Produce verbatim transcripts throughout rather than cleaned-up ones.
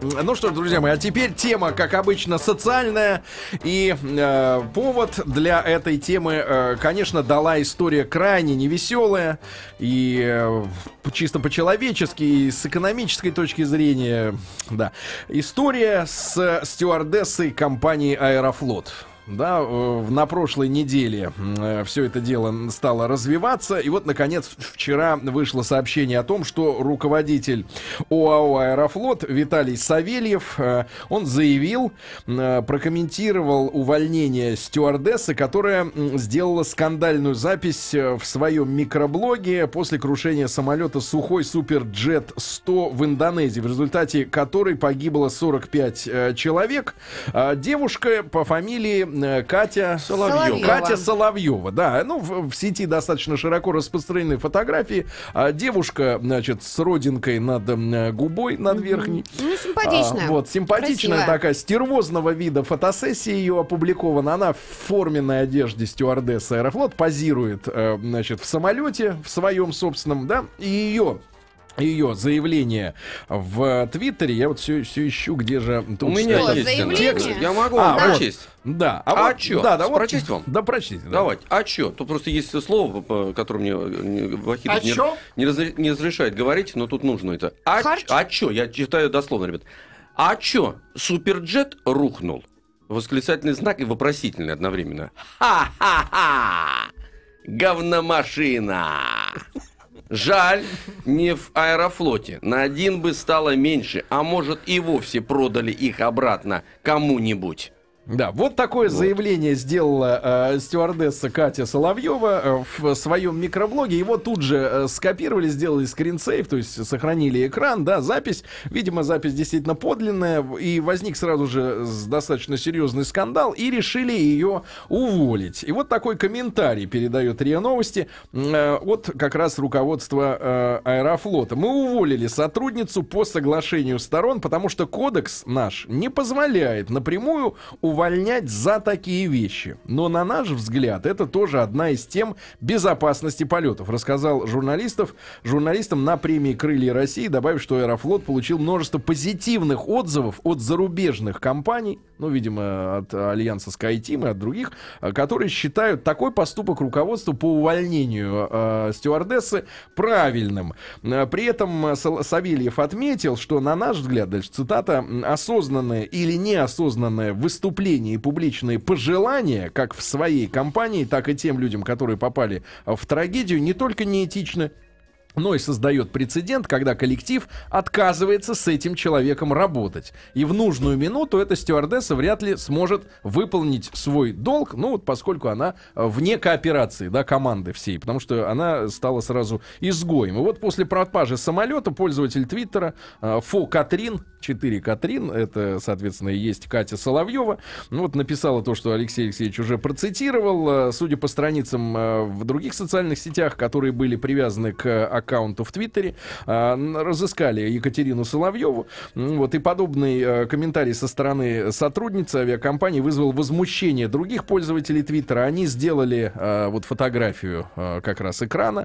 Ну что ж, друзья мои, а теперь тема, как обычно, социальная. И э, повод для этой темы, э, конечно, дала история крайне невеселая. И э, чисто по-человечески, и с экономической точки зрения. Да. История с стюардессой компании «Аэрофлот». Да, на прошлой неделе все это дело стало развиваться. И вот, наконец, вчера вышло сообщение о том, что руководитель ОАО «Аэрофлот» Виталий Савельев, он заявил, прокомментировал увольнение стюардессы, которая сделала скандальную запись в своем микроблоге после крушения самолета Сухой Суперджет сто в Индонезии, в результате которой погибло сорок пять человек. Девушка по фамилии Катя Соловьева. Катя Соловьева, да. Ну, в, в сети достаточно широко распространены фотографии. А, девушка, значит, с родинкой над а, губой, над верхней. Ну, симпатичная. А, вот, симпатичная красивая. Такая, стервозного вида фотосессия ее опубликована. Она в форменной одежде стюардессы «Аэрофлот» позирует, а, значит, в самолете, в своем собственном, да, и ее... Ее заявление в Твиттере, я вот все, все ищу, где же... У меня есть текст, я могу вам а, прочесть. Вот, да. А, а вот, чё? Да, да, вот, прочесть вам? Да, прочтите. Да. Давайте. А чё? Тут просто есть слово, которое мне Вахидов а не, не, разри, не разрешает говорить, но тут нужно это. А, а чё? Я читаю дословно, ребят. А чё? Суперджет рухнул? Восклицательный знак и вопросительный одновременно. Ха-ха-ха! Говномашина! Жаль, не в Аэрофлоте. На один бы стало меньше, а может и вовсе продали их обратно кому-нибудь. Да, вот такое вот. заявление сделала э, стюардесса Катя Соловьева э, в своем микроблоге. Его тут же э, скопировали, сделали скринсейв, то есть сохранили экран, да, запись. Видимо, запись действительно подлинная. И возник сразу же достаточно серьезный скандал. И решили ее уволить. И вот такой комментарий передает РИА Новости э, от как раз руководства э, Аэрофлота. Мы уволили сотрудницу по соглашению сторон, потому что кодекс наш не позволяет напрямую увольнять за такие вещи. Но, на наш взгляд, это тоже одна из тем безопасности полетов, рассказал журналистов, журналистам на премии «Крылья России», добавив, что Аэрофлот получил множество позитивных отзывов от зарубежных компаний, ну, видимо, от Альянса SkyTeam и от других, которые считают такой поступок руководства по увольнению э, стюардессы правильным. При этом Савельев отметил, что, на наш взгляд, дальше цитата, осознанное или неосознанное выступление и публичные пожелания, как в своей компании, так и тем людям, которые попали в трагедию, не только неэтичны, но и создает прецедент, когда коллектив отказывается с этим человеком работать. И в нужную минуту эта стюардесса вряд ли сможет выполнить свой долг, ну вот поскольку она вне кооперации, да, команды всей, потому что она стала сразу изгоем. И вот после пропажи самолета пользователь Твиттера Фо Катрин, четыре Катрин, это, соответственно, и есть Катя Соловьева, ну вот написала то, что Алексей Алексеевич уже процитировал. Судя по страницам в других социальных сетях, которые были привязаны к аккаунту в Твиттере, разыскали Екатерину Соловьеву. Вот, и подобный комментарий со стороны сотрудницы авиакомпании вызвал возмущение других пользователей Твиттера. Они сделали вот фотографию как раз экрана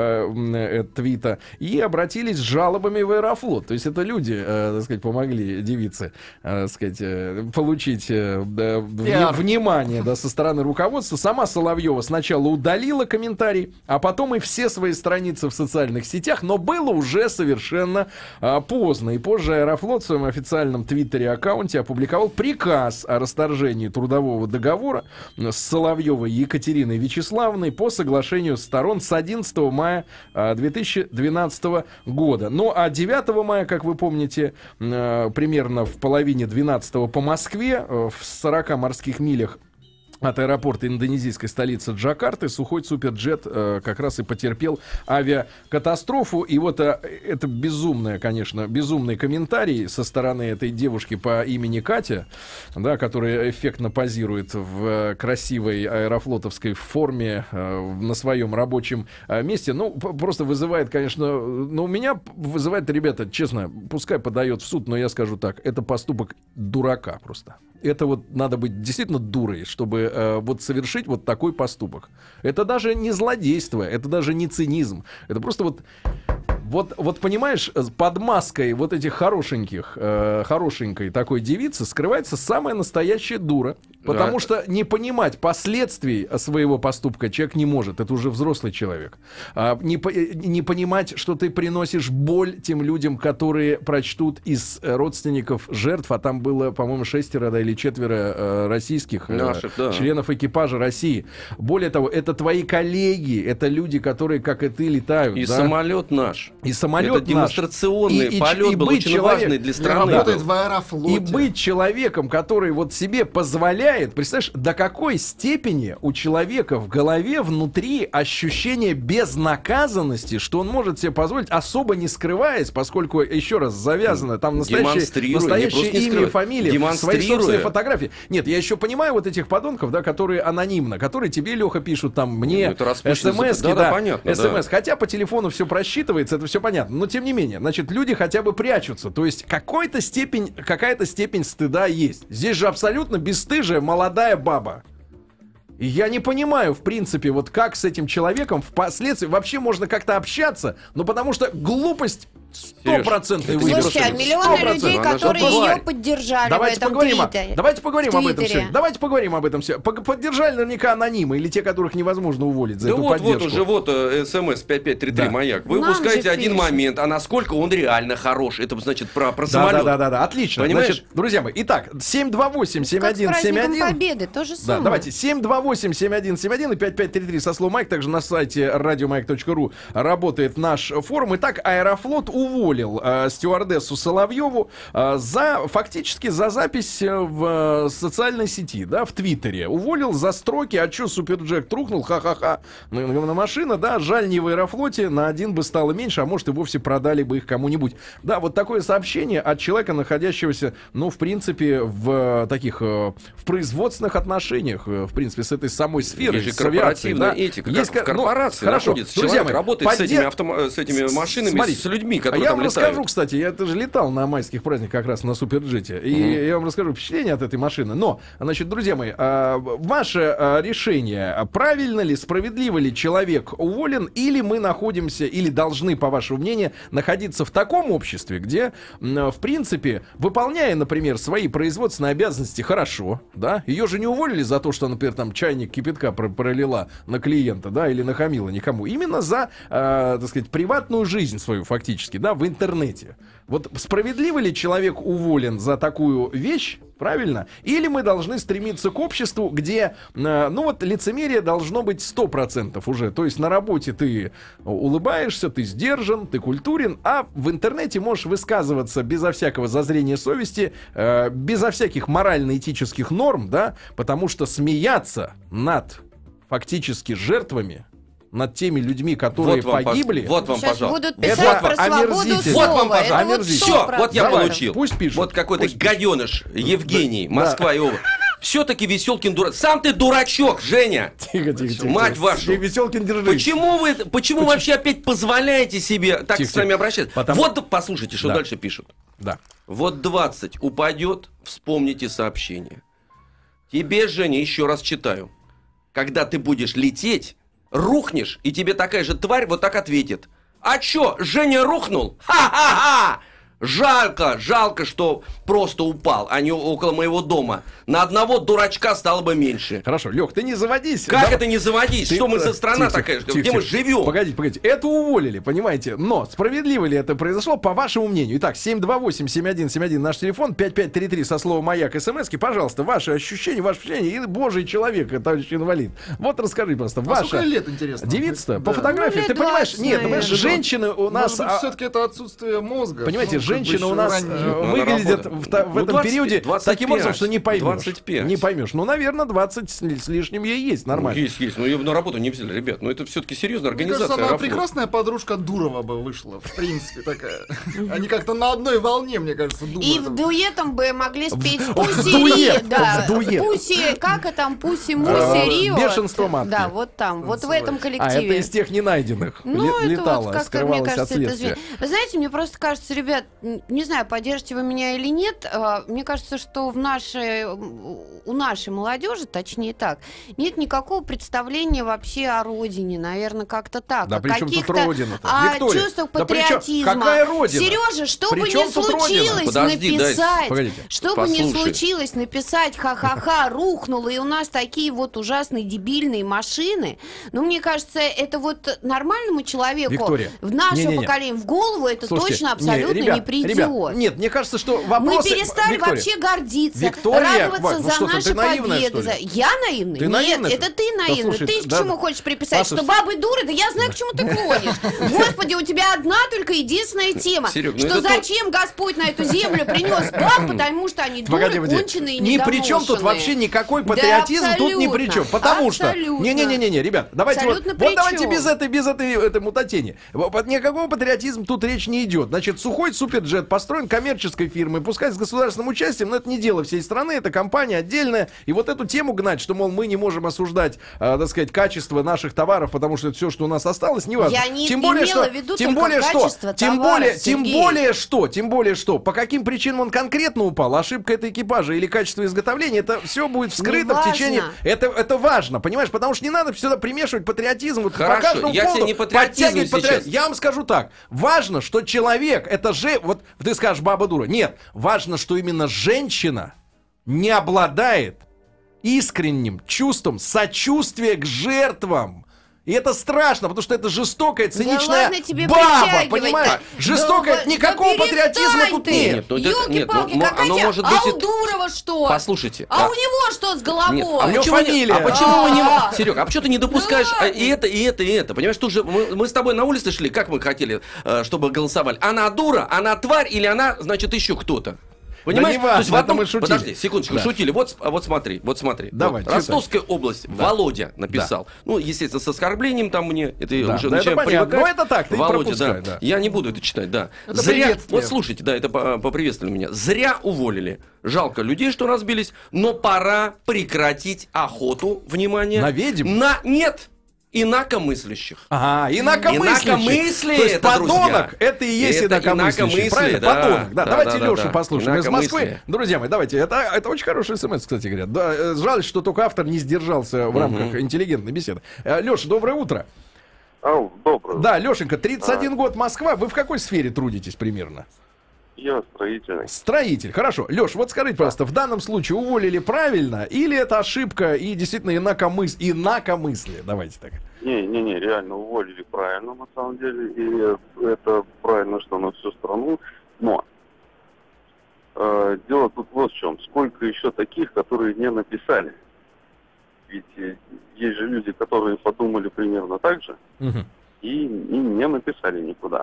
э, твита и обратились с жалобами в Аэрофлот. То есть это люди, так сказать, помогли девице, так сказать, получить да, внимание, да, со стороны руководства. Сама Соловьева сначала удалила комментарий, а потом и все свои страницы в социальных сетях, но было уже совершенно а, поздно. И позже Аэрофлот в своем официальном твиттере аккаунте опубликовал приказ о расторжении трудового договора с Соловьевой Екатериной Вячеславовной по соглашению сторон с одиннадцатого мая две тысячи двенадцатого года. Ну а девятого мая, как вы помните, примерно в половине двенадцатого по Москве, в сорока морских милях от аэропорта индонезийской столицы Джакарты Сухой Суперджет э, как раз и потерпел авиакатастрофу. И вот э, это безумное, конечно, безумный комментарий со стороны этой девушки по имени Катя, да, которая эффектно позирует в э, красивой аэрофлотовской форме э, на своем рабочем э, месте. Ну, просто вызывает, конечно, ну, у меня вызывает, ребята, честно, пускай подает в суд, но я скажу так, это поступок дурака просто. Это вот надо быть действительно дурой, чтобы э, вот совершить вот такой поступок. Это даже не злодейство, это даже не цинизм. Это просто вот Вот, вот понимаешь, под маской вот этих хорошеньких, э, хорошенькой такой девицы скрывается самая настоящая дура. Потому да. что не понимать последствий своего поступка человек не может. Это уже взрослый человек. А, не, не понимать, что ты приносишь боль тем людям, которые прочтут из родственников жертв, а там было, по-моему, шестеро да, или четверо э, российских Наших, э, да. членов экипажа России. Более того, это твои коллеги, это люди, которые, как и ты, летают. И да? самолет наш. И самолет это демонстрационный наш. полет и, и был очень человек, важный для страны. Работает в Аэрофлоте. И быть человеком, который вот себе позволяет, представляешь, до какой степени у человека в голове внутри ощущение безнаказанности, что он может себе позволить, особо не скрываясь, поскольку, еще раз, завязано там настоящее, настоящее имя и фамилия, свои собственные фотографии. Нет, я еще понимаю вот этих подонков, да, которые анонимно, которые тебе, Леха, пишут там мне смс-ки, да, да, понятно, смс. Да. Хотя по телефону все просчитывается, это все понятно. Но тем не менее, значит, люди хотя бы прячутся. То есть какой-то степень, какая-то степень стыда есть. Здесь же абсолютно бесстыжая молодая баба. И я не понимаю, в принципе, вот как с этим человеком впоследствии вообще можно как-то общаться, но потому что глупость стопроцентный выбор. Слушайте, а миллионы людей, которые ее поддержали давайте в этом поговорим твиттере. О, давайте поговорим об этом все. Давайте поговорим об этом все. Поддержали наверняка анонимы или те, которых невозможно уволить за да эту вот, поддержку. Вот уже вот смс пять пять три три да. маяк. Вы Нам упускаете один момент, а насколько он реально хорош. Это значит про, про да, самолет. Да, да, да, да, отлично. Понимаешь? Значит, друзья мои, итак, семь два восемь семь один семь один. Как с Победы, то же самое. Да, давайте, семь два восемь семь один семь один и пять пять три три со словом «Майк». Также на сайте радиомайк точка ру работает наш форум. Итак, Аэрофлот уволил э, стюардессу Соловьеву э, за, фактически за запись в э, социальной сети, да, в Твиттере. Уволил за строки: а чё Суперджет трухнул, ха-ха-ха, на, на машина, да, жаль, не в Аэрофлоте, на один бы стало меньше, а может и вовсе продали бы их кому-нибудь. Да, вот такое сообщение от человека, находящегося, ну, в принципе, в таких, в производственных отношениях, в принципе, с этой самой сферой. Есть же корпоративная да? этика, есть, как в корпорации ну, находится друзья человек, мои, работает поддер... с этими, автом... с этими машинами, смотрите, с людьми, которые а я там вам летают. расскажу, кстати, я тоже летал на майских праздниках как раз на Суперджете, и mm-hmm. я вам расскажу впечатление от этой машины. Но, значит, друзья мои, ваше решение, правильно ли, справедливо ли человек уволен, или мы находимся, или должны, по вашему мнению, находиться в таком обществе, где, в принципе, выполняя, например, свои производственные обязанности хорошо, да, ее же не уволили за то, что, например, там чайник кипятка пролила на клиента, да, или нахамила никому, именно за, э, так сказать, приватную жизнь свою фактически, да, в интернете. Вот справедливо ли человек уволен за такую вещь, правильно? Или мы должны стремиться к обществу, где, э, ну вот, лицемерие должно быть сто процентов уже. То есть на работе ты улыбаешься, ты сдержан, ты культурен, а в интернете можешь высказываться безо всякого зазрения совести, э, безо всяких морально-этических норм, да, потому что смеяться над фактически жертвами, над теми людьми, которые вот пожалуйста. Вот вам, сейчас пожалуйста. будут писать про свободу слова. Вот вам, пожалуйста. Вот все, вот я Давай, получил. Пусть пишут. Вот какой-то пусть гаденыш Евгений, да. Москва и область. Все-таки Веселкин дурак. Сам ты дурачок, Женя. Тихо, тихо, тихо. Мать тихо. вашу. Веселкин, держись. Почему вы, почему, почему вообще опять позволяете себе так тихо, с нами обращаться? Потому... Вот послушайте, что да. дальше пишут. Да. Вот двадцать упадет, вспомните сообщение. Тебе, Женя, еще раз читаю. Когда ты будешь лететь, рухнешь, и тебе такая же тварь вот так ответит. А чё, Женя рухнул? Ха-ха-ха! Жалко, жалко, что просто упал, а не около моего дома. На одного дурачка стало бы меньше. Хорошо, Лёх, ты не заводись. Как да? это не заводись? Ты... Что мы за страна тихо, такая, тихо, где тихо. мы живем? Погодите, погодите. Это уволили, понимаете? Но справедливо ли это произошло, по вашему мнению? Итак, семь два восемь семь один семь один наш телефон, пять пять три три со словом «Маяк» смски. Пожалуйста, ваши ощущения, ваши впечатления. И божий человек, товарищ инвалид. Вот расскажи просто. А ваша... сколько лет, интересно? Девица, да. По да. фотографии, ну, ты понимаешь? двадцать, нет, понимаешь, женщины у нас... Может быть, все-таки это отсутствие мозга. Понимаете, ну, женщины у нас Ну, выглядят в, в ну, этом двадцать, периоде двадцать таким пять, образом, что не поймешь. двадцать пять. Не поймешь. Ну, наверное, двадцать с, с лишним ей есть, нормально. Ну, есть, есть. Но ее на работу не взяли, ребят. Ну, это все-таки серьезная Мне организация. кажется, она Аэрофлот. прекрасная подружка Дурова бы вышла, в принципе, такая. Они как-то на одной волне, мне кажется, думают. И в дуэтом бы могли спеть В Пуси дуэт, Ри, да, в дуэт. Пуси, как это там, Пуси Муси А, Рио. бешенство матки. Да, вот там, вот в этом А коллективе. это из тех ненайденных. Ну, Ле- это летала, вот как-то, мне скрывалась от кажется, это следствия. зв... Вы знаете, мне просто кажется, ребят, не знаю, поддержите вы меня или нет, а, мне кажется, что в нашей, у нашей молодежи, точнее так, нет никакого представления вообще о родине, наверное, как-то так. Да о при чем тут каких-то родина-то? о Виктория, чувствах да при чем- патриотизма. какая родина? Сережа, что При бы чем ни тут родина? случилось Подожди, дай- написать, Погодите. что бы ни Послушай. случилось написать, ха-ха-ха, рухнуло, и у нас такие вот ужасные дебильные машины, ну, мне кажется, это вот нормальному человеку Виктория, в наше не-не-не. поколение, в голову это Слушайте, точно абсолютно не, ребят, не придет. ребят, нет, мне кажется, что Мы вопросы... перестали Виктория, вообще гордиться, Виктория, радоваться Вань, ну за что ты, наши ты наивная, победы. что ли? за- Я наивный? Ты Нет, наивная, это что ли? ты Да, наивный. слушай, ты к да, чему да. хочешь приписать? Послушай. Что бабы дуры? Да я знаю, к чему ты клонишь. Господи, у тебя одна только единственная тема. Серег, ну что это то- зачем Господь на эту землю принес баб, потому что они дуры, Погоди, погоди. конченые и Ни при чем тут недоношенные. вообще никакой Да, патриотизм, тут ни при чем. абсолютно, Потому что... абсолютно. Не-не-не, ребят, давайте вот, Абсолютно вот при давайте чем? без этой, без этой, этой мутатени. Вот никакого патриотизма тут речь не идет. Значит, сухой суперджет построен коммерческой фирмой, пускай с государственным участием, но это не дело всей страны, это компания отдельная. И вот эту тему гнать, что, мол, мы не можем осуждать, э, так сказать, качество наших товаров, потому что это все, что у нас осталось, не важно. Я не тем более, имела что, в виду тем только более, что, качество тем товаров, более, тем Сергей. более, что, тем более, что, по каким причинам он конкретно упал, ошибка это экипажа или качество изготовления, это все будет вскрыто в важно. течение. Это, это важно, понимаешь? Потому что не надо сюда примешивать патриотизм. Вот Хорошо, по каждому я тебе поводу не патриотизм подтягивать сейчас. патриотизм. Я вам скажу так. Важно, что человек, это же... Вот ты скажешь, баба дура. Нет, важно, что именно женщина не обладает искренним чувством сочувствия к жертвам. И это страшно, потому что это жестокая, циничная ладно тебе баба, притягивать-то. понимаешь? Жестокая, Да, никакого да патриотизма перестань тут ты. нет. Нет, ну это- нет, Ёлки-палки, ну, какая оно тебя- может быть А и- у Дурова что? Послушайте. А а- у него что с головой? Нет, а него почему не- фамилия. а почему вы не... А. Серег, а почему ты не допускаешь Да а, ладно. и это, и это, и это? Понимаешь, тут же мы, мы с тобой на улице шли, как мы хотели, э, чтобы голосовали? Она дура, она тварь или она, значит, еще кто-то? Понимаешь? не важно, То есть в это одном- мы шутили. Подожди, секундочку, Да. шутили. Вот, с- а вот смотри, вот смотри. Давай, Вот, Ростовская область, Да. Володя написал. Ну, естественно, с оскорблением там мне, это Да, уже да, начинаем это понятно. привыкать. Но это так, ты Володя, пропускай, да. да. Я не буду это читать, да. Это Зря, приветствие. вот слушайте, да, это по- поприветствовали меня. Зря уволили. Жалко людей, что разбились, но пора прекратить охоту, внимание. На ведьм? На, нет, инакомыслящих. Ага, инакомыслящий. Инакомыслие То есть это, подонок, друзья. это и есть Это инакомыслящий. инакомыслие, Правильно? да. Подонок. Да, Да, давайте да, Лешу да. послушаем из Москвы. Инакомыслие. Друзья мои, давайте. Это, это очень хороший смс, кстати говоря. Да, э, жаль, что только автор не сдержался в рамках интеллигентной беседы. Леша, доброе утро. Ау, доброе. Да, Лешенька, тридцать один год, Москва. Вы в какой сфере трудитесь примерно? Я строительный. Строитель. Хорошо. Леш, вот скажите, пожалуйста, в данном случае уволили правильно или это ошибка и действительно инакомыс... инакомыслие? Давайте так. Не-не-не, реально уволили правильно, на самом деле. И это правильно, что на всю страну. Но э, дело тут вот в чем. Сколько еще таких, которые не написали? Ведь э, есть же люди, которые подумали примерно так же Мгм. и, и не написали никуда.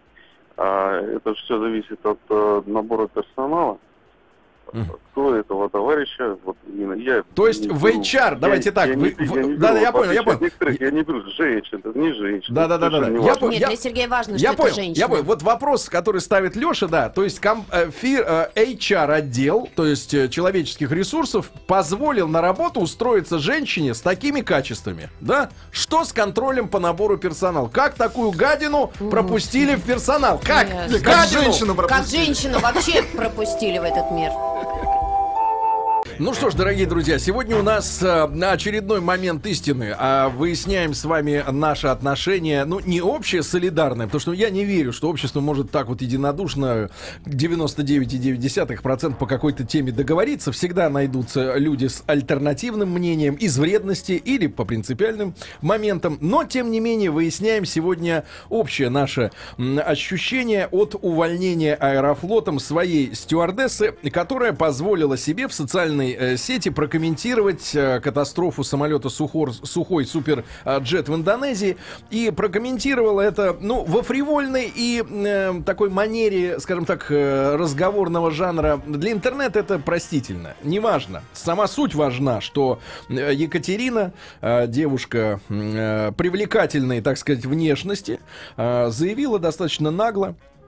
А это все зависит от э, набора персонала. Мгм. Кто этого товарища, вот именно я... То есть не в беру- эйч ар, давайте я- так, я вы- не- в- я не да, да, беру, я в понял, я отличие от понял. некоторых, я не беру женщин, это не женщина. Да, да, да, да, да. совершенно Я неважно. понял. Нет, я- для Сергея важно, что Я это понял, женщина. я понял. Вот вопрос, который ставит Леша, да, то есть ком, э, фир, э, эйч ар отдел, то есть э, человеческих ресурсов, позволил на работу устроиться женщине с такими качествами, да? Что с контролем по набору персонала? Как такую гадину пропустили в персонал? Как? Ясно. Как Гадину! женщину Как пропустили. женщину вообще пропустили в этот мир. Ну что ж, дорогие друзья, сегодня у нас э, очередной момент истины. А выясняем с вами наши отношения, ну, не общее, солидарное, потому что я не верю, что общество может так вот единодушно девяносто девять целых девять десятых процента по какой-то теме договориться. Всегда найдутся люди с альтернативным мнением из вредности или по принципиальным моментам. Но, тем не менее, выясняем сегодня общее наше м, ощущение от увольнения Аэрофлотом своей стюардессы, которая позволила себе в социальной э, сети прокомментировать э, катастрофу самолета Сухор, Сухой Суперджет в Индонезии. И прокомментировала это, ну, во фривольной и э, такой манере, скажем так, э, разговорного жанра. Для интернета это простительно. Неважно. Сама суть важна, что э, Екатерина, э, девушка э, привлекательной, так сказать, внешности, э, заявила достаточно нагло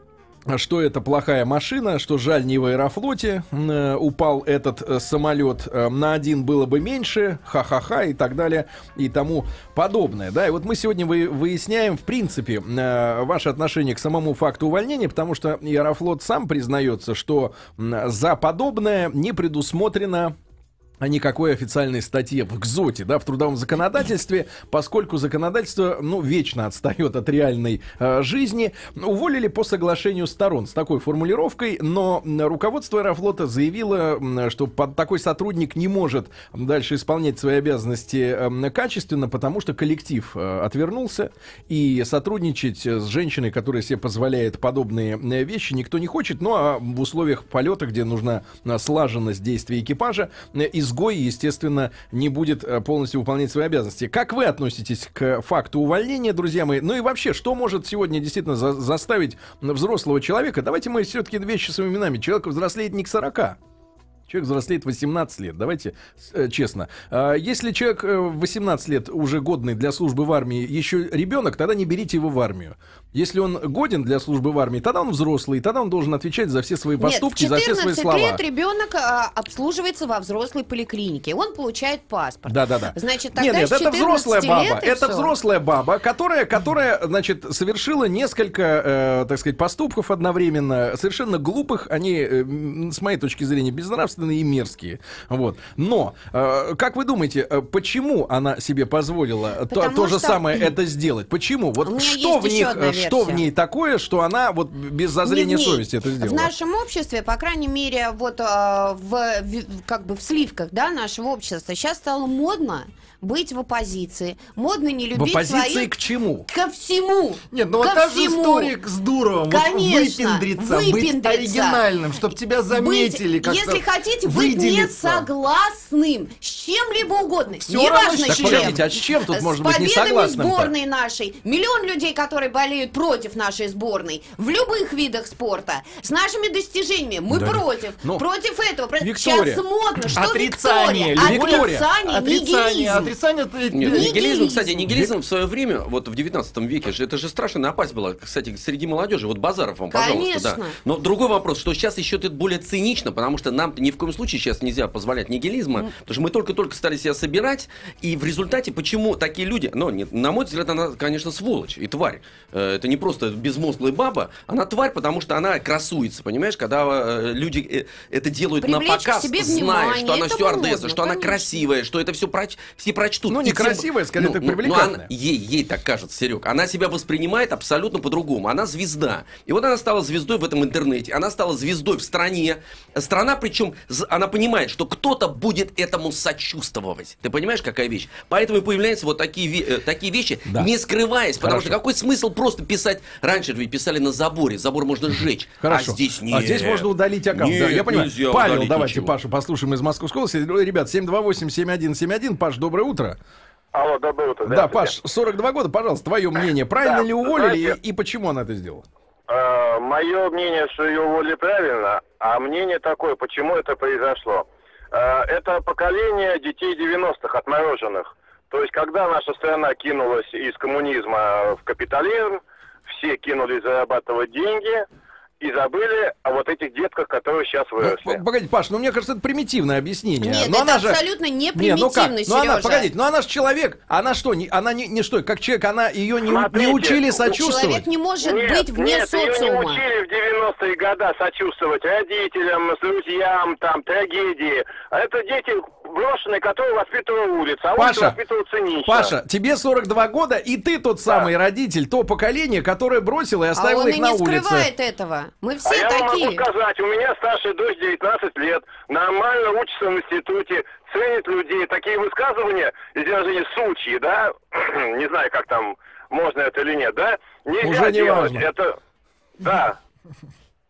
что это плохая машина, что жаль, не в Аэрофлоте э, упал этот э, самолет, э, на один было бы меньше, ха-ха-ха и так далее и тому подобное. Да, и вот мы сегодня вы, выясняем, в принципе, э, ваше отношение к самому факту увольнения, потому что Аэрофлот сам признается, что э, за подобное не предусмотрено никакой официальной статьи в ГЗОТе, да, в трудовом законодательстве, поскольку законодательство, ну, вечно отстает от реальной э, жизни. Уволили по соглашению сторон с такой формулировкой, но руководство Аэрофлота заявило, что под такой сотрудник не может дальше исполнять свои обязанности э, качественно, потому что коллектив э, отвернулся, и сотрудничать с женщиной, которая себе позволяет подобные э, вещи, никто не хочет. Ну, а в условиях полета, где нужна э, слаженность действий экипажа, э, изгой, естественно, не будет полностью выполнять свои обязанности. Как вы относитесь к факту увольнения, друзья мои? Ну и вообще, что может сегодня действительно за- заставить взрослого человека? Давайте мы все-таки вещи своими именами. Человек взрослеет не к сорока. Человек взрослеет восемнадцать лет, давайте э, честно. Э, если человек э, восемнадцать лет уже годный для службы в армии, еще ребенок, тогда не берите его в армию. Если он годен для службы в армии, тогда он взрослый, тогда он должен отвечать за все свои поступки, Нет, за все свои слова. в четырнадцать лет ребенок а, обслуживается во взрослой поликлинике, он получает паспорт. Да-да-да. Значит, тогда нет, нет, это взрослая баба. лет, Это все. взрослая баба, которая, которая, значит, совершила несколько, э, так сказать, поступков одновременно, совершенно глупых, они, э, с моей точки зрения, безнравственные и мерзкие. Вот. Но, э, как вы думаете, э, почему она себе позволила то, то же что... самое это сделать? Почему? Вот что в них, что в ней такое, что она вот без зазрения совести это сделала? В нашем обществе, по крайней мере, вот э, в, в как бы в сливках, да, нашего общества сейчас стало модно быть в оппозиции. Модно не любить в оппозиции своих... к чему? Ко всему. Нет, ну вот та же история с Дуровым. Конечно, вот выпендриться, выпендриться. быть оригинальным, чтобы тебя заметили. Быть, если хотите, быть не согласным с чем-либо угодно. Все неважно так, чем. подождите, а с чем тут может быть не согласным? С победами сборной нашей. Миллион людей, которые болеют против нашей сборной. В любых видах спорта. С нашими достижениями. Мы да. против. Но... Против этого. Виктория. Сейчас модно. Что Отрицание. Виктория? Отрицание. Отрицание. Нигилизм. Отрицание, это... Нет, Нигилизм. нигилизм, кстати, нигилизм в свое время, вот в девятнадцатом веке, же, это же страшная напасть была, кстати, среди молодежи. Вот Базаров вам, пожалуйста. Конечно. Да. Но другой вопрос, что сейчас еще это более цинично, потому что нам ни в коем случае сейчас нельзя позволять нигилизма, mm. потому что мы только-только стали себя собирать, и в результате почему такие люди, ну, не, на мой взгляд, она, конечно, сволочь и тварь. Это не просто безмозглая баба, она тварь, потому что она красуется, понимаешь, когда люди это делают Привлечь на показ, зная, внимание, что она стюардесса, можно, что она конечно. красивая, что это все, проч... все прочтут. Ну, И не тем... красивая, скорее, ну, так ну, привлекательная. Ну, она... ей, ей так кажется, Серег. Она себя воспринимает абсолютно по-другому. Она звезда. И вот она стала звездой в этом интернете. Она стала звездой в стране. Страна, причем, она понимает, что кто-то будет этому сочувствовать. Ты понимаешь, какая вещь? Поэтому и появляются вот такие, такие вещи, да. не скрываясь. Потому Хорошо. что какой смысл просто писать... Раньше ведь писали на заборе. Забор можно сжечь. Хорошо. А здесь нет. А здесь можно удалить аккаунт. Нет, да, я понимаю. Павел, давайте ничего. Пашу послушаем из Московской области. Ребят, семь два восемь семь один семь один. Паш, доброе утро. Алло, доброе утро. Да, Паш, сорок два года, пожалуйста, твое мнение. Правильно Да, ли уволили знаете, и, и почему она это сделала? Э, мое мнение, что ее уволили правильно, а мнение такое, почему это произошло. Э, это поколение детей девяностых, отмороженных. То есть, когда наша страна кинулась из коммунизма в капитализм, все кинулись зарабатывать деньги и забыли о вот этих детках, которые сейчас выросли. Ну, погодите, Паш, ну мне кажется, это примитивное объяснение. Нет, но это она же... абсолютно не Не, ну как? примитивно, Ну она, Сережа. погодите, ну она же человек, она что, не, она не, не что, как человек, она ее не, Смотрите, не учили сочувствовать. Человек не может Нет, быть вне нет, ее не социума. учили в девяностые годы сочувствовать родителям, друзьям, там, трагедии. А это дети брошенные, которые воспитывала улица, а улица Паша, воспитывала цинично. Паша, тебе сорок два года, и ты тот самый родитель, то поколение, которое бросило и А оставило он их и на не улице. скрывает этого. Мы все А я вам такие. могу сказать, у меня старшая дочь девятнадцать лет, нормально учится в институте, ценит людей. Такие высказывания, изображения сучьи, да, не знаю, как там, можно это или нет, да, нельзя Уже не делать. важно. Это, да.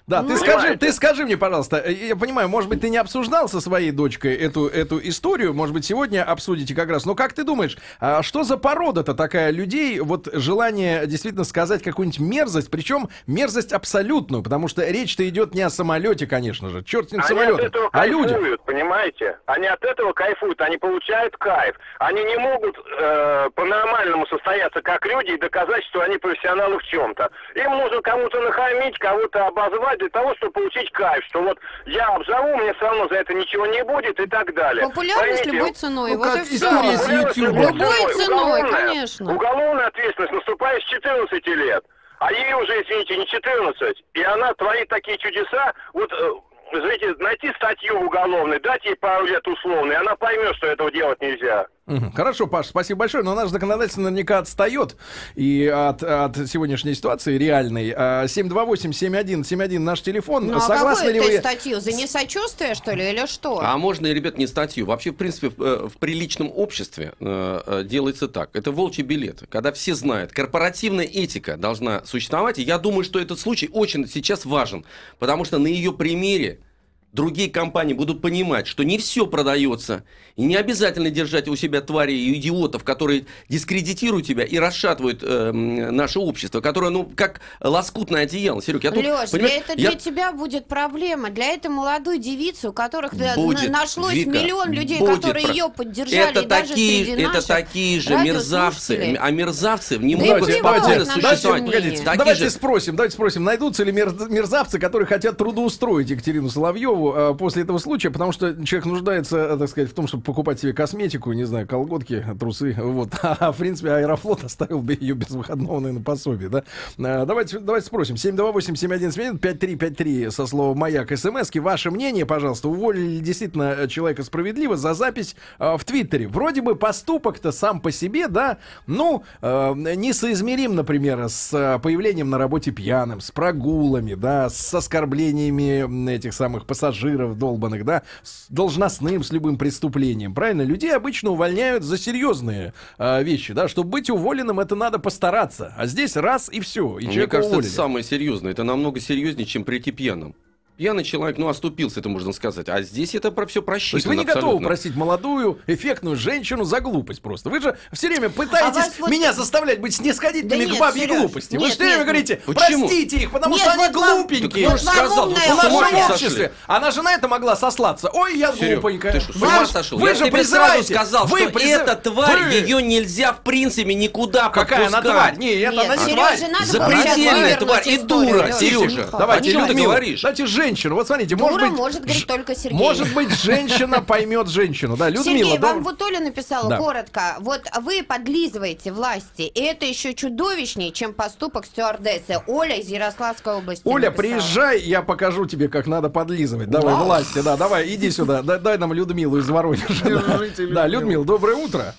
Да, Ну, ты скажи, понимаете? ты скажи мне, пожалуйста, я понимаю, может быть, ты не обсуждал со своей дочкой эту, эту историю, может быть, сегодня обсудите как раз, но как ты думаешь, а что за порода-то такая людей, вот желание действительно сказать какую-нибудь мерзость, причем мерзость абсолютную, потому что речь-то идет не о самолете, конечно же, черт с ним Они самолетом, от этого а людям. кайфуют, понимаете? Они от этого кайфуют, они получают кайф. Они не могут э, по-нормальному состояться как люди и доказать, что они профессионалы в чем-то. Им нужно кому-то нахамить, кого-то обозвать для того, чтобы получить кайф, что вот я обзову, мне все равно за это ничего не будет и так далее. Популярность Поймите, любой ценой. ну, Вот как и все. история с популярность YouTube. Любой ценой, Уголовная- конечно. Уголовная ответственность наступает с четырнадцати лет. А ей уже, извините, не четырнадцать. И она творит такие чудеса. Вот, э, знаете, найти статью уголовной, дать ей пару лет условной, и она поймет, что этого делать нельзя. Мгм. Хорошо, Паш, спасибо большое, но наше законодательство наверняка отстает и от, от сегодняшней ситуации реальной. А, семь два восемь семь один семь один наш телефон. Ну, а Согласны какую ли ты вы? статью? За несочувствие, что ли, или что? А можно, ребят, не статью. Вообще, в принципе, в, э, в приличном обществе э, э, делается так. Это волчий билет. Когда все знают, корпоративная этика должна существовать. И я думаю, что этот случай очень сейчас важен. Потому что на ее примере другие компании будут понимать, что не все продается. И не обязательно держать у себя тварей и идиотов, которые дискредитируют тебя и расшатывают э, наше общество, которое, ну, как лоскутное одеяло. Серег, я тут, Лёш, для, понимаешь, это я- для тебя будет проблема. Для этой молодой девицы, у которых да, Будет, на- нашлось Вика, миллион людей, будет которые про- ее поддержали, это и даже такие, среди это наших такие же мерзавцы, радиослушателей. а мерзавцы не Да и могут плевать спокойно на наше существовать. мнение. Погодите, Такие давайте же- спросим, давайте спросим, найдутся ли мерз- мерзавцы, которые хотят трудоустроить Екатерину Соловьеву э, после этого случая, потому что человек нуждается, э, так сказать, в том, чтобы покупать себе косметику, не знаю, колготки, трусы, вот. А, в принципе, Аэрофлот оставил бы ее без выходного, наверное, пособия, да? Э, давайте, давайте спросим. семь два восемь семь один семь один пять три пять три со словом «Маяк» смски. Ваше мнение, пожалуйста, уволили ли действительно человека справедливо за запись э, в Твиттере? Вроде бы поступок-то сам по себе, да, ну, э, несоизмерим, например, с э, появлением на работе пьяным, с прогулами, да, с оскорблениями этих самых пассажиров долбанных, да, с должностным, с любым преступлением, правильно? Людей обычно увольняют за серьезные э, вещи, да, чтобы быть уволенным, это надо постараться, а здесь раз и все, и Мне человека кажется, уволили. это самое серьезное. Это намного серьезнее, чем прийти пьяным. Пьяный человек, ну, оступился, это можно сказать. А здесь это про все То просчитано. есть вы не готовы абсолютно. простить молодую, эффектную женщину за глупость просто. Вы же все время пытаетесь вас вот- меня заставлять быть снисходительными Да к нет, бабьей Серёж, глупости. Вы нет, же все время нет, говорите, Почему? простите их, потому Нет, что они вот вам- глупенькие. Так кто ж Вот сказал? вам Вы В с умная ума нашем не воля. обществе. Она же на это могла сослаться. Ой, я Серёг, глупенькая. ты что, с Вы ума же- сошел? Вы Я же тебе сразу призываете. сказал, Вы что призыв- эта тварь, Вы- ее нельзя в принципе никуда Какая она подпускать. тварь? Не, это Нет, она не Серёже, тварь. надо Запредельная вывернуть тварь и историю, дура, Лёш. Сережа. Ну, Давайте, О чем ты Людмила, говоришь? Давайте женщину. Вот смотрите, Дура может быть... может говорить ж- только Сергей. Может быть, женщина поймет женщину. Да, Людмила, Сергей, да? вам вот Оля написала Да. коротко. Вот вы подлизываете власти, и это еще чудовищнее, чем поступок стюардессы. Оля из Ярославской области Оля, написала. приезжай, я покажу тебе, как надо подлизывать. Давай, Вау. власти, да, давай, иди сюда. Дай, дай нам Людмилу из Воронежа. Да, Держите, Да, Людмила. Людмила, доброе утро.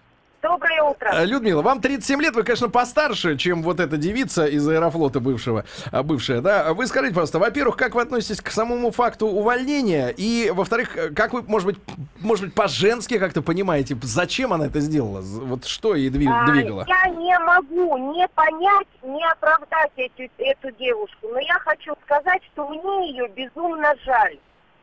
Доброе утро. Э, Людмила, вам тридцать семь лет, вы, конечно, постарше, чем вот эта девица из Аэрофлота бывшего, а, бывшая, да? Вы скажите, пожалуйста, во-первых, как вы относитесь к самому факту увольнения? И, во-вторых, как вы, может быть, может быть, по-женски как-то понимаете, зачем она это сделала? З- Вот что ей дви- А, двигало? Я не могу не понять, не оправдать эту, эту девушку, но я хочу сказать, что мне ее безумно жаль.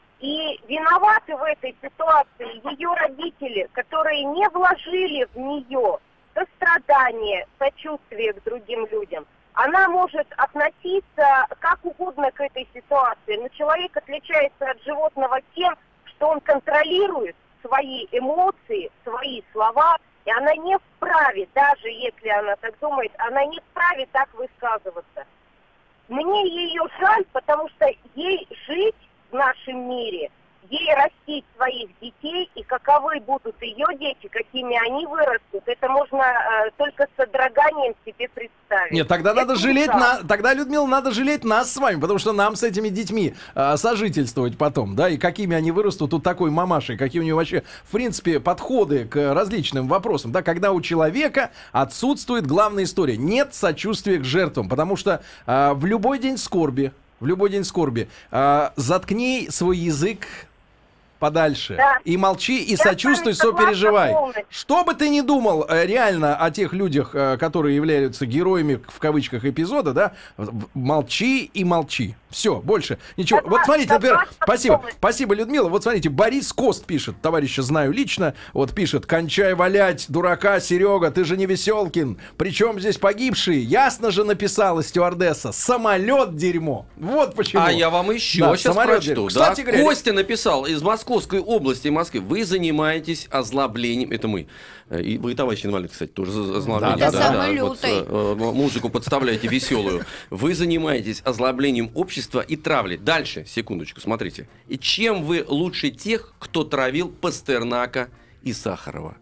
И виноваты в этой ситуации ее родители, которые не вложили в нее сострадание, сочувствие к другим людям. Она может относиться как угодно к этой ситуации, но человек отличается от животного тем, что он контролирует свои эмоции, свои слова, и она не вправе, даже если она так думает, она не вправе так высказываться. Мне ее жаль, потому что ей жить в нашем мире, ей растить своих детей, и каковы будут ее дети, какими они вырастут, это можно э, только с содроганием себе представить. Нет, тогда Это надо жалеть ужасно. на, тогда, Людмила, надо жалеть нас с вами, потому что нам с этими детьми а, сожительствовать потом, да, и какими они вырастут, тут такой мамашей, какие у нее вообще, в принципе, подходы к различным вопросам, да, когда у человека отсутствует главная история, нет сочувствия к жертвам, потому что а, в любой день скорби, в любой день скорби, а, заткни свой язык подальше. Да. И молчи, и Я сочувствуй, с вами согласна сопереживай. полностью. Что бы ты ни думал э, реально о тех людях, э, которые являются героями, в кавычках, эпизода, да, в- молчи и молчи. Все, больше ничего. Согласна, Вот смотрите, например, согласна спасибо, полностью. спасибо, Людмила. Вот смотрите, Борис Кост пишет, товарища знаю лично, вот пишет: кончай валять, дурака, Серега, ты же не Веселкин. Причем здесь погибшие? Ясно же написала стюардесса. Самолет дерьмо. Вот почему. А я вам еще Да, сейчас самолет прочту. дерьмо. Да? Кстати говоря, Костя написал из Московской области Москвы. Вы занимаетесь озлоблением. Это мы. И вы, товарищ инвалид, кстати, тоже за- озлобление. Да, да, да. Самый Вот, лютый. э, музыку подставляете веселую. Вы занимаетесь озлоблением общества и травлей. Дальше, секундочку, смотрите. И чем вы лучше тех, кто травил Пастернака и Сахарова?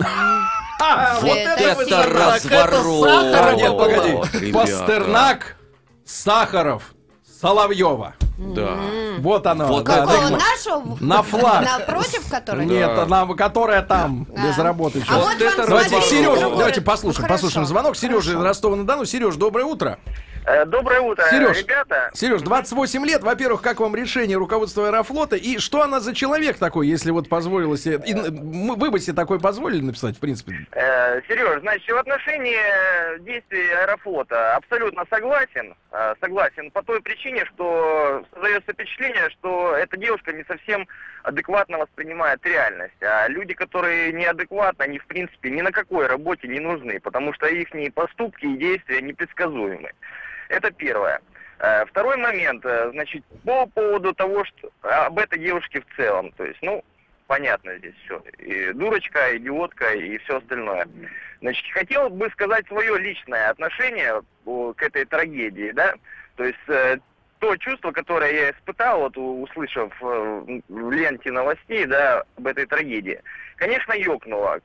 А, вот Это это, вы это согласны. разворот. А, нет, погоди. Ребята. Пастернак, Сахаров, Соловьева. Да. Вот оно. Вот да, Какого да. нашего? На флаг. Напротив которой? Нет, Да. она, которая там, А. без работы. А сейчас. вот Вот вам, это Давайте разворот. Сережа, другой- давайте послушаем, Ну, послушаем хорошо, звонок. Сережа из хорошо. Ростова-на-Дону. Сереж, доброе утро. Доброе утро, Сереж, ребята. Сереж, двадцать восемь лет. Во-первых, как вам решение руководства Аэрофлота? И что она за человек такой, если вот позволила себе... и, м, вы бы себе такое позволили написать, в принципе? Э, Сереж, значит, в отношении э, действий Аэрофлота абсолютно согласен. Э, согласен по той причине, что создается впечатление, что эта девушка не совсем адекватно воспринимает реальность. А люди, которые неадекватны, они в принципе ни на какой работе не нужны, потому что их поступки и действия непредсказуемы. Это первое. Э, Второй момент, э, значит, по поводу того, что об этой девушке в целом, то есть, ну, понятно здесь все. И дурочка, идиотка и все остальное. Значит, хотел бы сказать свое личное отношение о, к этой трагедии, да, то есть э, то чувство, которое я испытал, вот у- услышав э, в ленте новостей, да, об этой трагедии, конечно, ёкнуло,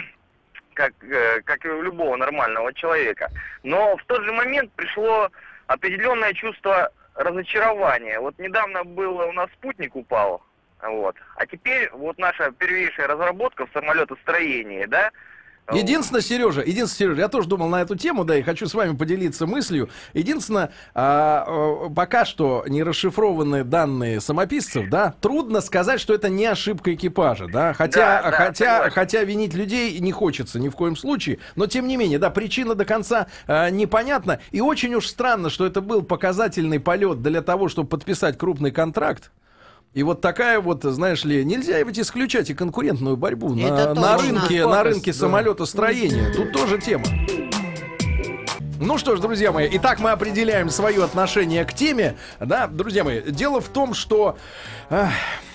как, э, как и у любого нормального человека. Но в тот же момент пришло определенное чувство разочарования. Вот недавно был у нас спутник упал, вот. А теперь вот наша первейшая разработка в самолетостроении, да. Единственное, Сережа, единственное, Сережа, я тоже думал на эту тему, да, и хочу с вами поделиться мыслью. Единственное, а, а, пока что не расшифрованные данные самописцев, да, трудно сказать, что это не ошибка экипажа, да, хотя, Да, да, хотя, согласен. хотя винить людей не хочется ни в коем случае, но тем не менее, да, причина до конца а, непонятна, и очень уж странно, что это был показательный полет для того, чтобы подписать крупный контракт. И вот такая вот, знаешь ли, нельзя ведь исключать и конкурентную борьбу Это на, на точно. рынке, на рынке Да. самолетостроения. Тут тоже тема. Ну что ж, друзья мои, итак, мы определяем свое отношение к теме. Да, друзья мои, дело в том, что... ах,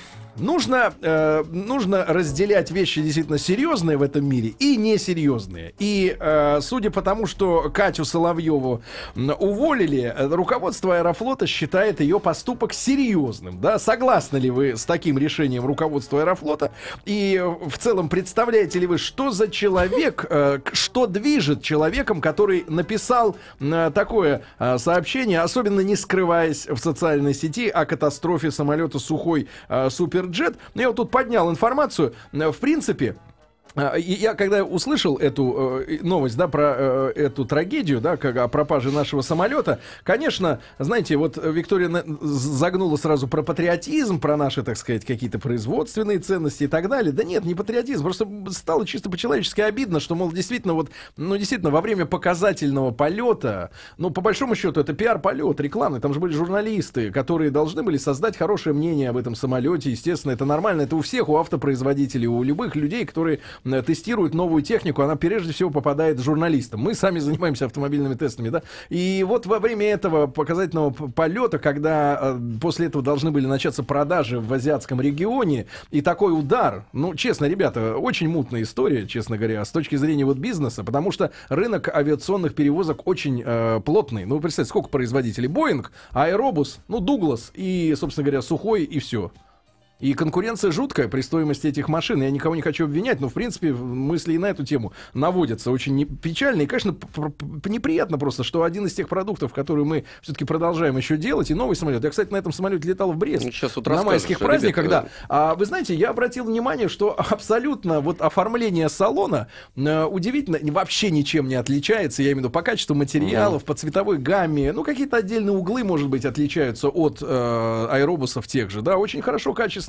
Нужно, э, нужно разделять вещи действительно серьезные в этом мире и несерьезные. И э, судя по тому, что Катю Соловьеву м, уволили, э, руководство Аэрофлота считает ее поступок серьезным. Да? Согласны ли вы с таким решением руководства Аэрофлота? И э, в целом представляете ли вы, что за человек, э, к- что движет человеком, который написал э, такое э, сообщение, особенно не скрываясь в социальной сети о катастрофе самолета Сухой э, Суперджет. Я вот тут поднял информацию. Э, В принципе, э, и я когда услышал эту э, новость, да, про э, эту трагедию, да, как о пропаже нашего самолета, конечно, знаете, вот Виктория на- загнула сразу про патриотизм, про наши, так сказать, какие-то производственные ценности и так далее. Да нет, не патриотизм, просто стало чисто по-человечески обидно, что, мол, действительно, вот, ну, действительно, во время показательного полета, ну, по большому счету, это пиар-полет, рекламный, там же были журналисты, которые должны были создать хорошее мнение об этом самолете, естественно, это нормально, это у всех, у автопроизводителей, у любых людей, которые э, тестируют новую технику, она прежде всего попадает журналистам. Мы сами занимаемся автомобильными тестами, да, и вот во время этого показательного п- полета, когда э, после этого должны были начаться продажи в азиатском регионе, и такой удар, ну, честно, ребята, очень мутная история, честно говоря, с точки зрения вот бизнеса, потому что рынок авиационных перевозок очень э, плотный. Ну, вы представьте, сколько производителей? Боинг, Аэробус, ну, Дуглас и, собственно говоря, Сухой, и все. И конкуренция жуткая при стоимости этих машин. Я никого не хочу обвинять, но, в принципе, мысли и на эту тему наводятся очень не- печально. И, конечно, п- п- неприятно просто, что один из тех продуктов, которые мы все-таки продолжаем еще делать, и новый самолет. Я, кстати, на этом самолете летал в Брест. Ну, сейчас вот на расскажешь, майских ребята, праздниках, да. да. А вы знаете, я обратил внимание, что абсолютно вот оформление салона э, удивительно вообще ничем не отличается. Я имею в виду по качеству материалов, по цветовой гамме. Ну, какие-то отдельные углы, может быть, отличаются от э, аэробусов тех же. Да, очень хорошо, качественно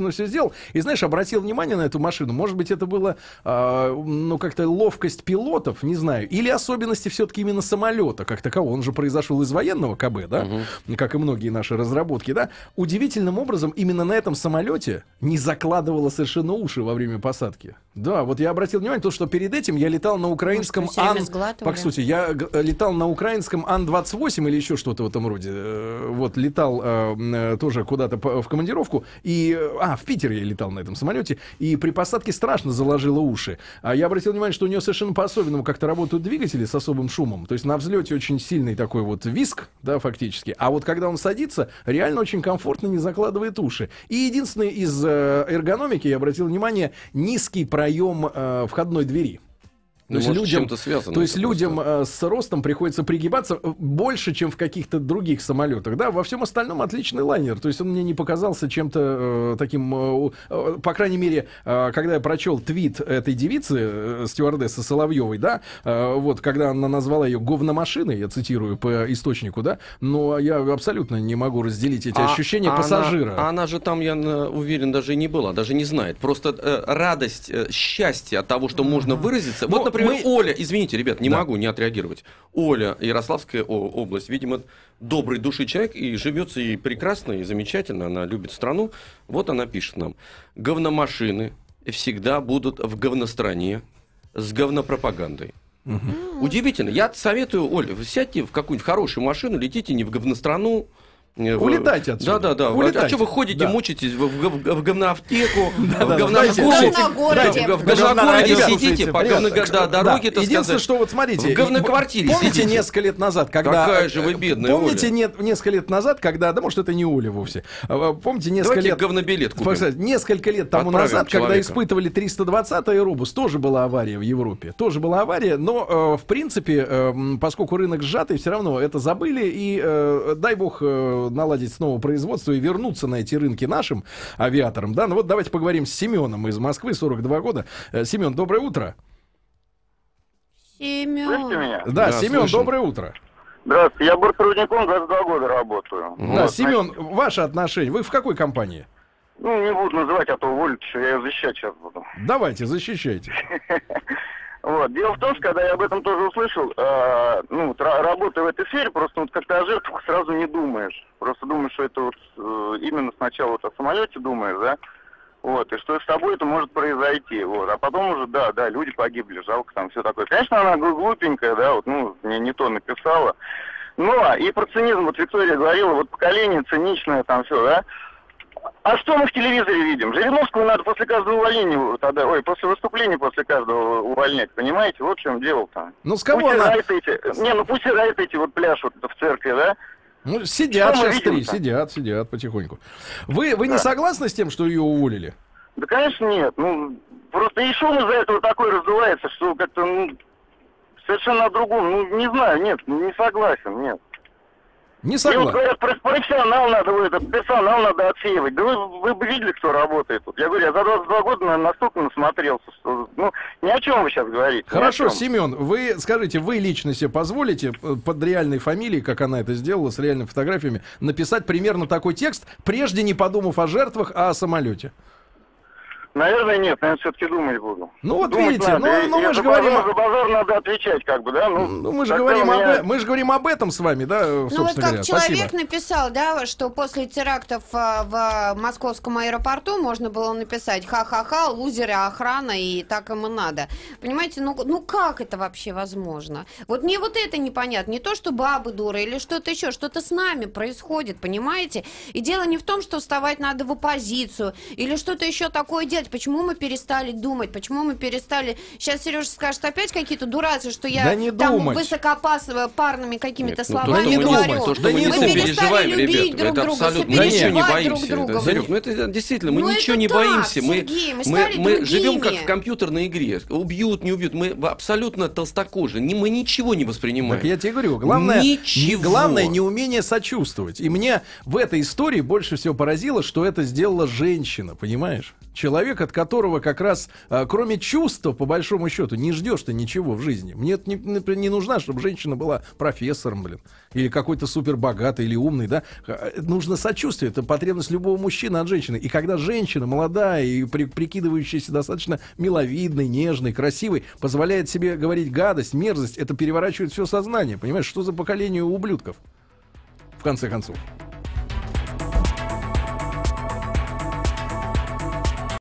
качественно все сделал. И, знаешь, обратил внимание на эту машину. Может быть, это было, э, ну, как-то ловкость пилотов, не знаю. Или особенности все-таки именно самолета как такового. Он же произошел из военного КБ, да? Угу. Как и многие наши разработки, да? Удивительным образом именно на этом самолете не закладывало совершенно уши во время посадки. Да, вот я обратил внимание, то, что перед этим я летал на украинском Ан... По сути, я летал на украинском Ан двадцать восемь или еще что-то в этом роде. Вот, летал э, тоже куда-то в командировку. И, а, в Питере я летал на этом самолете. И при посадке страшно заложило уши. А я обратил внимание, что у него совершенно по-особенному как-то работают двигатели с особым шумом. То есть на взлете очень сильный такой вот визг, да, фактически. А вот когда он садится, реально очень комфортно, не закладывает уши. И единственный из э, эргономики, я обратил внимание, низкий проем э, входной двери. То есть, людям, то есть людям э, с ростом приходится пригибаться больше, чем в каких-то других самолетах. Да, во всем остальном отличный лайнер. То есть он мне не показался чем-то э, таким, э, э, по крайней мере, э, когда я прочел твит этой девицы, э, стюардессы Соловьевой, да, э, вот, когда она назвала ее говномашиной, я цитирую по источнику, да, но я абсолютно не могу разделить эти а, ощущения а пассажира. Она, она же там, я уверен, даже и не была, даже не знает. Просто э, радость, э, счастье от того, что можно выразиться. Вот, например, Мы... Оля, извините, ребят, не да. могу не отреагировать. Оля, Ярославская область, видимо, доброй души человек, и живется ей прекрасно, и замечательно, она любит страну. Вот она пишет нам: говномашины всегда будут в говностране с говнопропагандой. Угу. Удивительно. Я советую, Оля, вы сядьте в какую-нибудь хорошую машину, летите не в говнострану. Улетайте отсюда. Да, да, да. Улетайте. А что вы ходите, да. мучитесь в, в, в, в говноаптеку, да, в да, говногороде, в говногороде сидите, по говнодороге, так единственное, что вот смотрите, в говноквартире помните сидите. Несколько лет назад, когда... Какая же вы бедная, Помните Оля. Нет, несколько лет назад, когда... Да, может, это не Оля вовсе. Помните несколько Давайте лет... говнобилет купим. Несколько лет тому Отправим назад, человека. Когда испытывали триста двадцатый Аэробус, тоже была авария в Европе. Тоже была авария, но, э, в принципе, э, поскольку рынок сжатый, все равно это забыли, и э, дай бог э, наладить снова производства и вернуться на эти рынки нашим авиаторам. Да, ну вот давайте поговорим с Семеном из Москвы, сорок два года. Семен, доброе утро. Семен. Слышите меня? Да, да Семен, слышим. доброе утро. Здравствуйте, я бортпроводником двадцать два года работаю. Да, Вот, Семен, значит, ваше отношение. Вы в какой компании? ну, не буду называть, а то уволят, что я ее защищать сейчас буду. Давайте, защищайте. Вот. Дело в том, что когда я об этом тоже услышал, э, ну, вот, ра- работая в этой сфере, просто вот как-то о жертвах сразу не думаешь. Просто думаешь, что это вот э, именно сначала вот о самолете думаешь, да, вот, и что с тобой это может произойти, вот, а потом уже, да, да, люди погибли, жалко там все такое. Конечно, она глупенькая, да, вот, ну, мне не то написала. Но и про цинизм, вот Виктория говорила, вот поколение циничное там все, да. А что мы в телевизоре видим? Жириновскую надо после каждого увольнения, тогда, ой, после выступления после каждого увольнять, понимаете? Вот в чем дело-то. Ну, с кого пусть она... эти, не, ну пусть играют эти вот пляшут в церкви, да? Ну, сидят Что мы сейчас три, видим-то? сидят, сидят потихоньку. Вы, вы Да. не согласны с тем, что ее уволили? Да, конечно, нет. Ну, просто и шум из-за этого такой раздувается, что как-то, ну, совершенно о другом. Ну, не знаю, нет, не согласен, нет. Не И вот согласен. говорят, про- профессионал надо, вы, этот персонал надо отсеивать. Да вы, вы бы видели, кто работает тут. Я говорю, я за двадцать два года наверное, настолько насмотрелся, что, ну, ни о чем вы сейчас говорите. ни о Хорошо, чем. Семен, вы скажите, вы лично себе позволите э, под реальной фамилией, как она это сделала, с реальными фотографиями, написать примерно такой текст, прежде не подумав о жертвах, а о самолете? Наверное, нет, наверное, все-таки думать буду. Ну вот Думать видите, надо. ну, И- ну и мы же за говорим... базар, за базар надо отвечать, как бы, да? Ну, Ну, мы же тогда говорим, у меня- об, мы же говорим об этом с вами, да, Ну собственно вот как говоря. человек Спасибо. написал, да, что после терактов а, в московском аэропорту можно было написать ха-ха-ха, лузеры, охрана, и так им и надо. Понимаете, ну, ну как это вообще возможно? Вот мне вот это непонятно. Не то, что бабы дуры или что-то еще, что-то с нами происходит, понимаете? И дело не в том, что вставать надо в оппозицию или что-то еще такое делать. Почему мы перестали думать? Почему мы перестали... Сейчас Сережа скажет опять какие-то дурации, что я Да не там думать. высокопарными какими-то Нет, ну, то, словами что мы не говорю. думаем, то, что Да мы не не думаем. сопереживаем, Мы перестали любить ребята, друг это друга, абсолютно, мы ничего не сопереживать друг боимся. друга. Это, Серег, ну это действительно, мы Ну, ничего это не так, боимся. Мы, Сергей, мы мы, стали мы живем как другими. в компьютерной игре. Убьют, не убьют. Мы абсолютно толстокожи. Не, мы ничего не воспринимаем. Так я тебе говорю, главное, Ничего. не, главное неумение сочувствовать. И мне в этой истории больше всего поразило, что это сделала женщина, понимаешь? Человек, от которого как раз, а, кроме чувства, по большому счету, не ждешь ты ничего в жизни. Мне это не, не, не нужна, чтобы женщина была профессором, блин, или какой-то супер богатый или умный, да. Нужно сочувствие, это потребность любого мужчины от женщины. И когда женщина молодая и при, прикидывающаяся достаточно миловидной, нежной, красивой, позволяет себе говорить гадость, мерзость, это переворачивает все сознание. Понимаешь, что за поколение ублюдков, в конце концов.